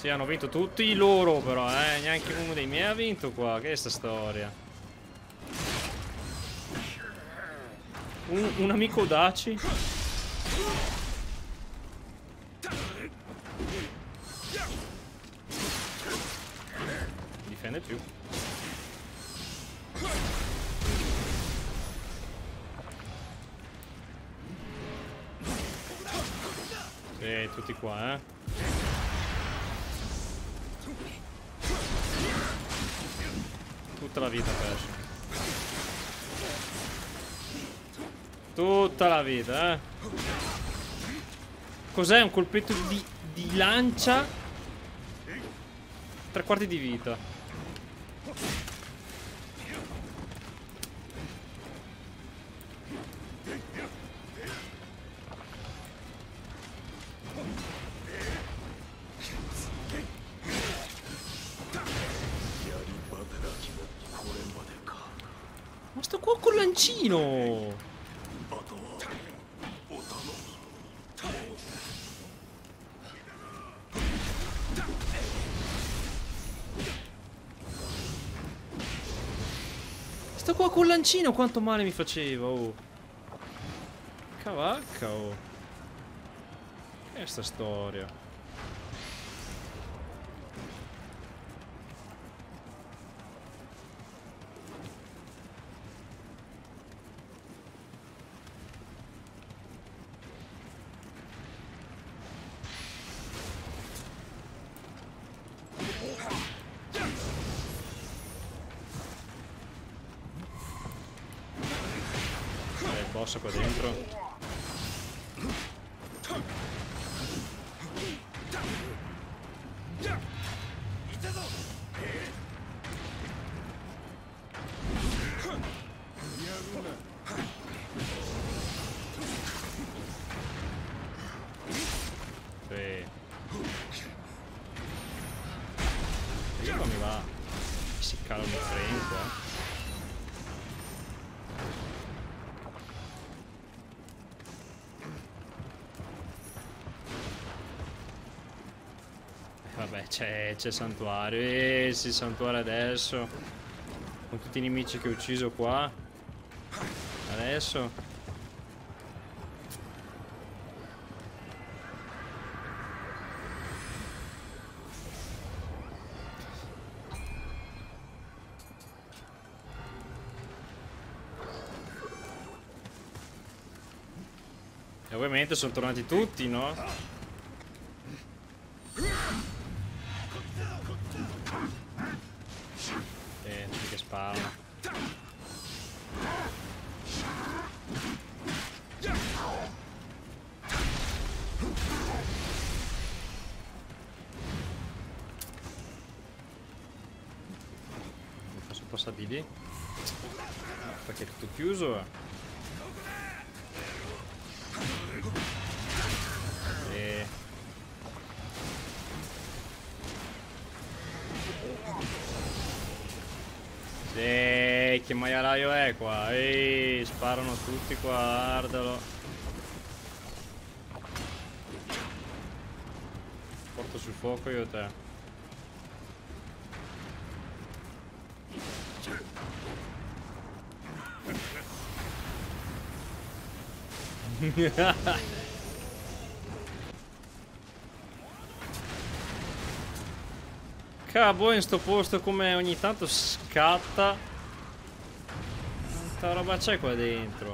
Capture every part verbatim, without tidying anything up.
Sì, hanno vinto tutti loro però, eh. Neanche uno dei miei ha vinto qua. Che è sta storia? Un, un amico Daci. Difende più. Sì, tutti qua, eh. Tutta la vita perso. Tutta la vita, eh. Cos'è un colpetto di, di lancia? Tre quarti di vita. Ma sto qua col lancino! Sto qua col lancino quanto male mi faceva, oh. Cavacca, oh. Che è sta storia? Boss qua dentro. Sì. Io qua mi va a ficcare un frame qua. Vabbè, c'è il santuario. E sì, il santuario adesso. Con tutti i nemici che ho ucciso qua. Adesso. E ovviamente sono tornati tutti, no? Che sparano. Non posso passare di lì? No, perché è tutto chiuso. E... Sì, che maialaio è qua? Ehi, sparano tutti qua, guardalo. Porto sul fuoco io e te. Cavolo, in sto posto come ogni tanto scatta. Quanta roba c'è qua dentro?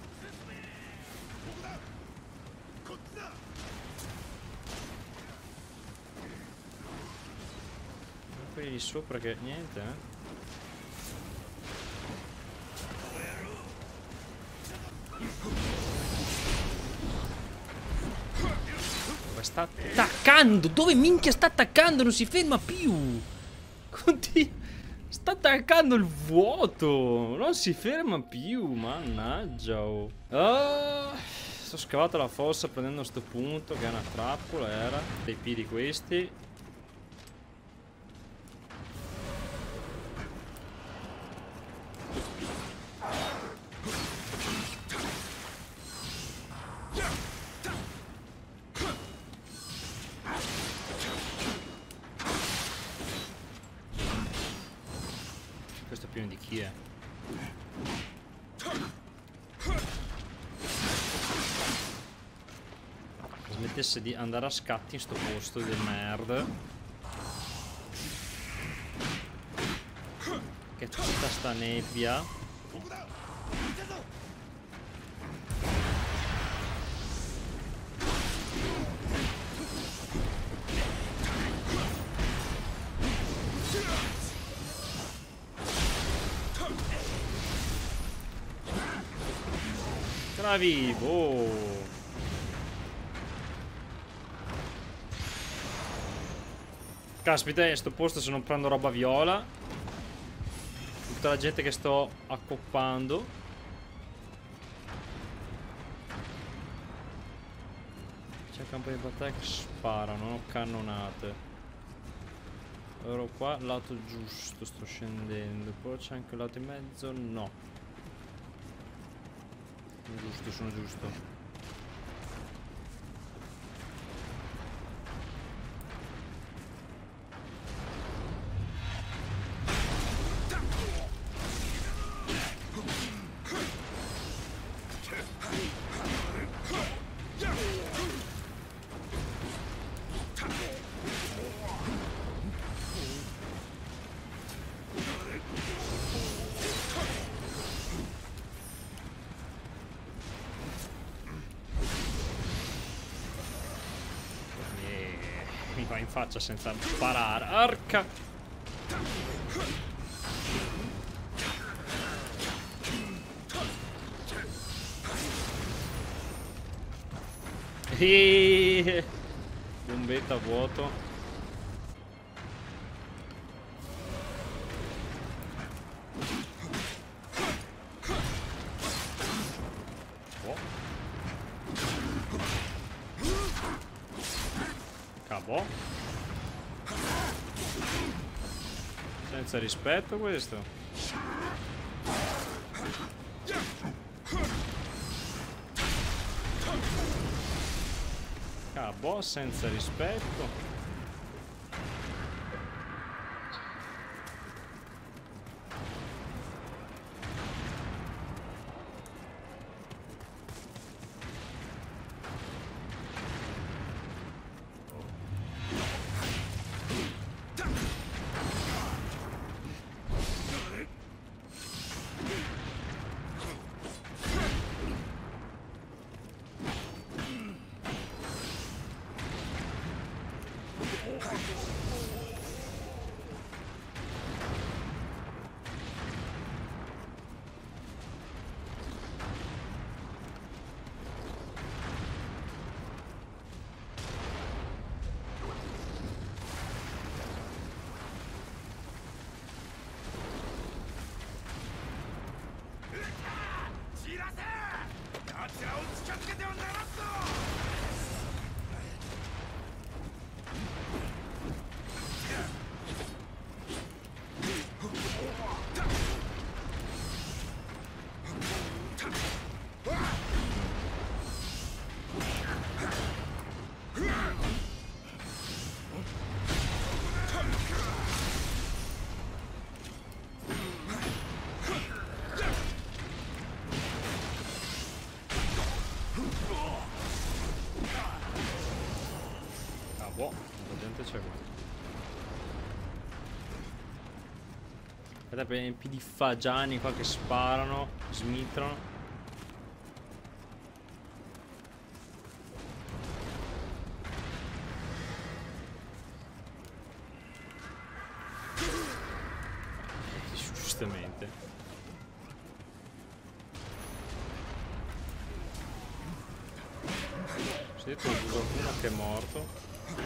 Quelli di sopra che niente, eh? Sta attaccando! Dove minchia sta attaccando? Non si ferma più! Continua. Sta attaccando il vuoto! Non si ferma più! Mannaggia! Oh. Oh, sto scavato la fossa prendendo sto punto che è una trappola, era. Dei piedi questi. pieno di chi è. Smettesse di andare a scatti in sto posto del merda. Che tutta sta nebbia. Vivo. Caspita, sto posto se non prendo roba viola. Tutta la gente che sto accoppando. C'è il campo di battaglia che sparano, cannonate. Ero qua, lato giusto, sto scendendo. Poi c'è anche il lato in mezzo, no. Giusto, sono giusto. Mi va in faccia senza sparare. Arca! Eeeh! Bombetta a vuoto. Oh. Cavò. Senza rispetto questo. Cavò, senza rispetto. Boh, la gente c'è qua. Guarda per i piedi fagiani qua che sparano, smitrano. Giustamente. Sì, c'è qualcuno che è morto.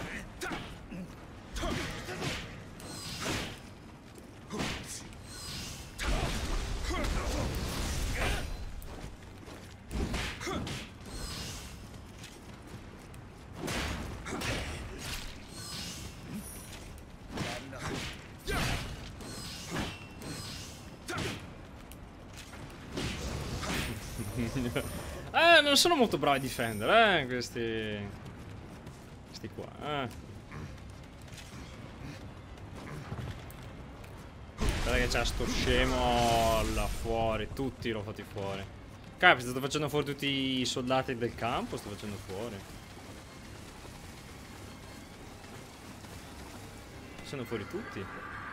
Eh, non sono molto bravi a difendere, eh, questi... Questi qua, eh. Guarda che c'è sto scemo. Oh, là fuori. Tutti l'ho fatti fuori. Capita, sto facendo fuori tutti i soldati del campo. Sto facendo fuori. Sto facendo fuori tutti.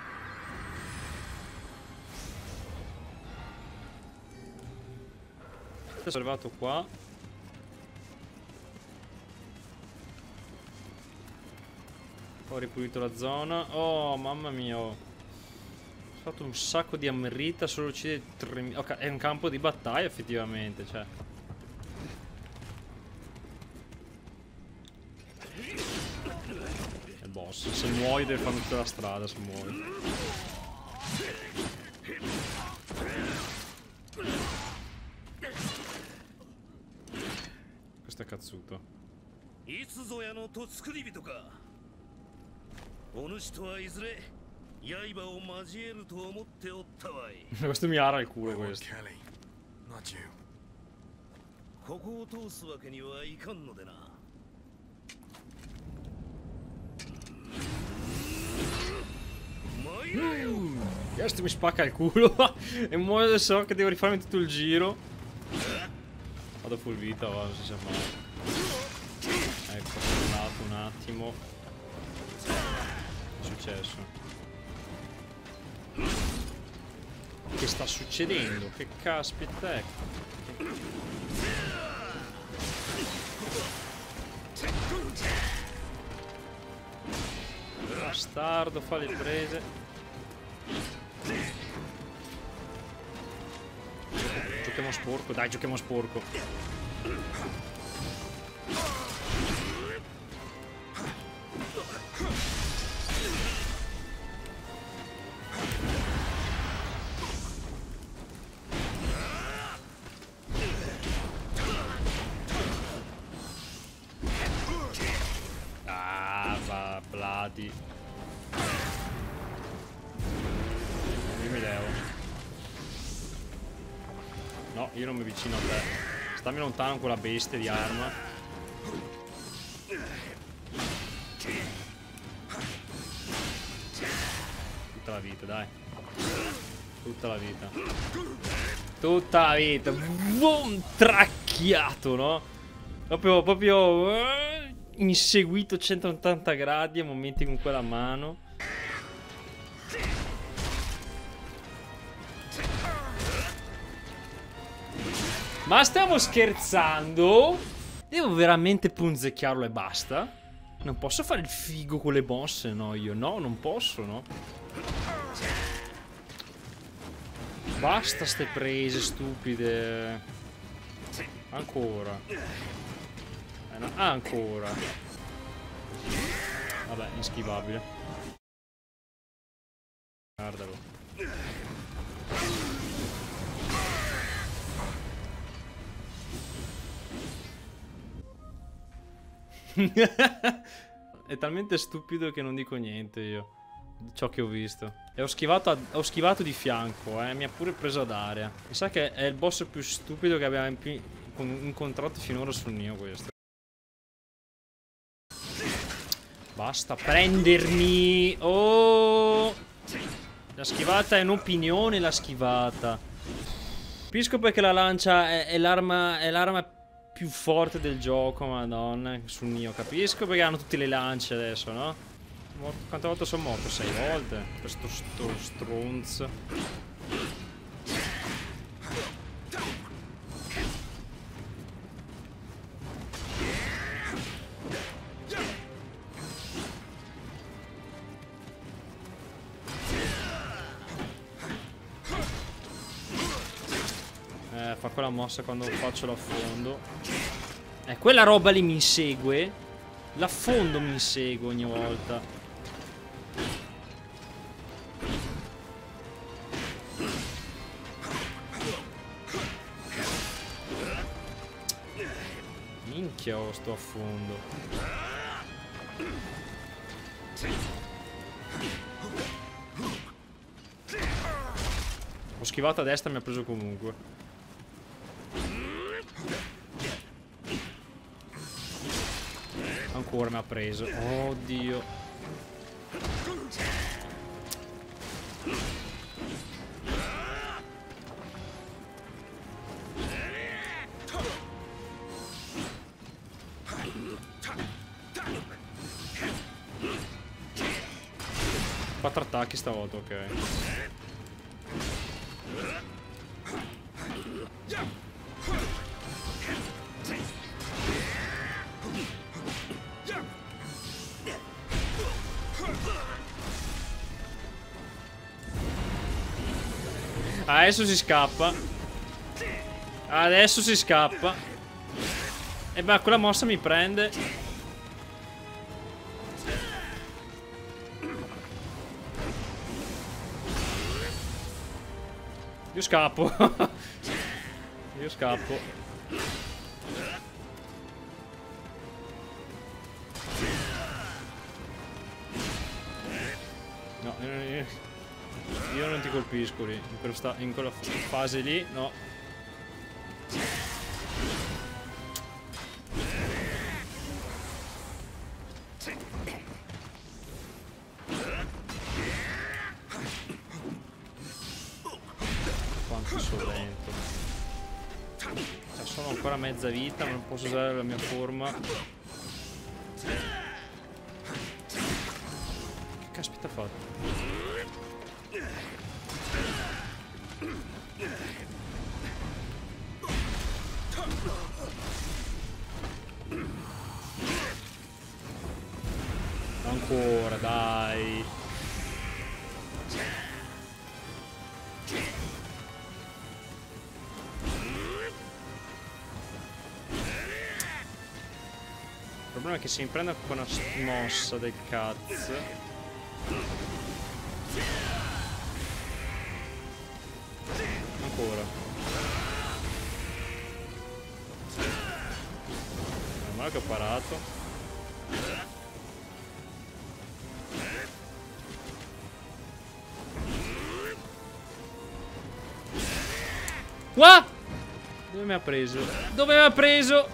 Adesso sono arrivato qua. Ho ripulito la zona. Oh, mamma mia. Ho fatto un sacco di amrita. Solo uccide tremila. Ok, è un campo di battaglia effettivamente. Cioè. È il boss. Se muoio deve fare tutta la strada. Se muoio. Questo è cazzuto. お主とはいずれ刃を交えると思っておったわい。 Questo mi ara il culo questo. ここを通すわけにはいかんのでな。 Questo mi spacca il culo. E muoio so che devo rifarmi tutto il giro. Vado full vita, va, non si sa mai. Ecco, sono andato un attimo. Che è successo? Che sta succedendo? Che caspita è? Bastardo, fa le prese. Giochiamo sporco, dai, giochiamo sporco. Bladi. Io mi levo. No, io non mi avvicino a te. Stammi lontano con quella bestia di arma. Tutta la vita, dai. Tutta la vita. Tutta la vita. Boom, tracchiato, no? Proprio, proprio... inseguito centottanta gradi a momenti con quella mano. Ma stiamo scherzando? Devo veramente punzecchiarlo e basta? Non posso fare il figo con le mosse, no io? No, non posso, no? Basta ste prese stupide. Ancora. No, ancora. Vabbè, inschivabile. Guardalo. È talmente stupido che non dico niente io. Ciò che ho visto. E ho schivato, a, ho schivato di fianco, eh. Mi ha pure preso ad area. Mi sa che è il boss più stupido che abbiamo incontrato finora sul Nioh questo. Basta prendermi. Oh, la schivata è un'opinione, la schivata. Capisco perché la lancia è, è l'arma è l'arma più forte del gioco, madonna, sul Nioh. Capisco perché hanno tutte le lance adesso, no? Morto, quante volte sono morto? Sei volte. Questo sto stronzo. Eh, fa quella mossa quando faccio l'affondo. Eh, quella roba lì mi insegue. L'affondo mi insegue ogni volta. Minchia, oh, sto affondo. Ho schivato a destra e mi ha preso comunque. Ancora mi ha preso. Oddio. Quattro attacchi stavolta, ok. Adesso si scappa. Adesso si scappa. E beh, quella mossa mi prende. Io scappo. Io scappo. No, io, io non ti colpisco lì. In, questa, in quella fase lì, no. Quanto sono lento. Cioè, sono ancora a mezza vita, ma non posso usare la mia forma. Che caspita ha fatto? Ancora, dai. Il problema è che se mi prende con una mossa del cazzo. Ancora. Meno male che ho parato. Qua! Dove mi ha preso? Dove mi ha preso?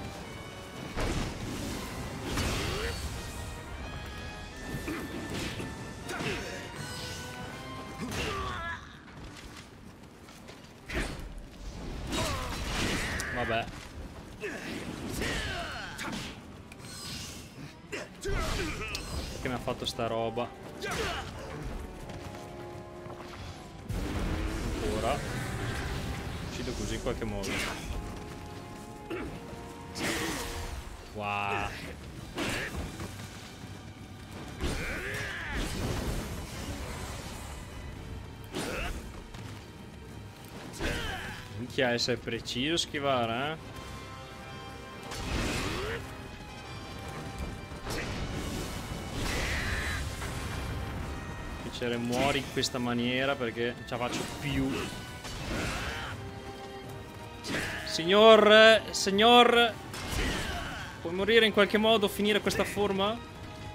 Vabbè. Perché mi ha fatto sta roba? Ancora. Uccido così in qualche modo. Wow. Minchia, essere preciso schivare, eh? Piacere, muori in questa maniera perché non ce la faccio più. Signor, signor, puoi morire in qualche modo, finire questa forma?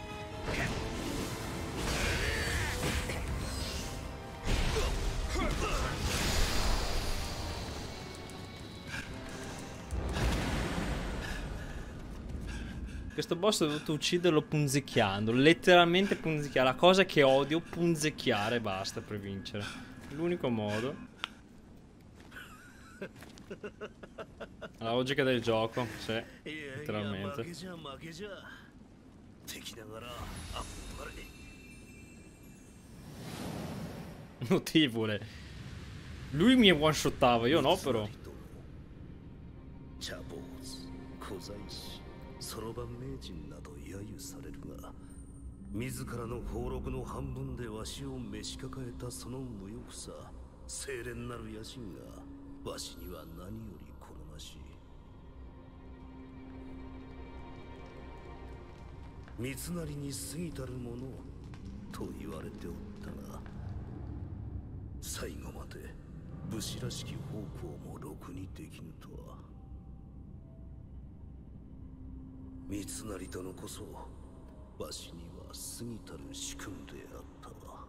Questo boss ho dovuto ucciderlo punzecchiando, letteralmente punzecchiare, la cosa che odio, punzecchiare e basta per vincere. L'unico modo. La logica del gioco, sì, letteralmente. Notevole. Lui mi one-shottava, io no però. そろばん名人など揶揄されるが、自らの俸禄の半分でわしを召し抱えたその無欲さ、清廉なる野心がわしには何より好ましい。三成に過ぎたるものと言われておったが、最後まで武士らしき方向もろくにできぬとは。 三成殿こそわしには過ぎたる主君であったわ。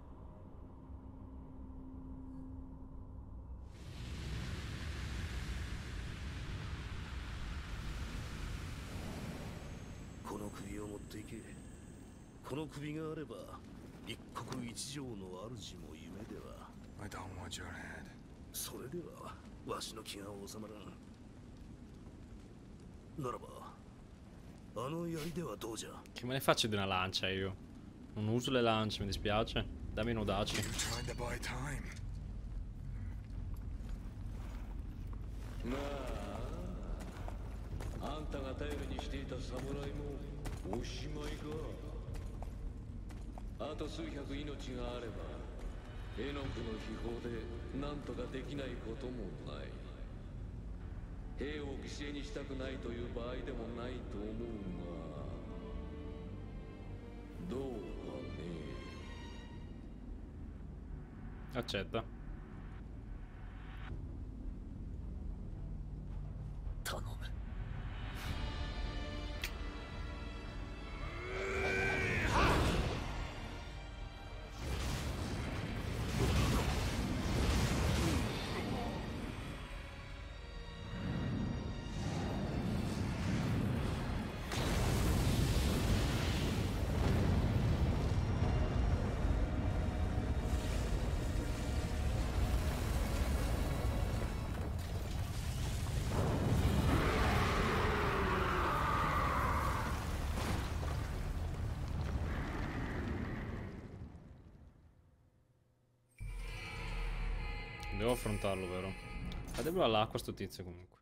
この首を持っていけ。この首があれば一国一城の主も夢では。I don't want your head. それではわしの気が収まらん。ならば。 Che me ne faccio di una lancia io? Non uso le lance, mi dispiace. Dammi un audaci. Trying to buy time. まあ、あんたが頼りにしていた侍もおしまいか。あと数百命があれば、エノクの秘宝で何とかできないこともない。兵を犠牲にしたくないという場合でもないと思うが、どうかね。 Accetta. 頼む。 Devo affrontarlo, vero? Cadebro all'acqua sto tizio comunque.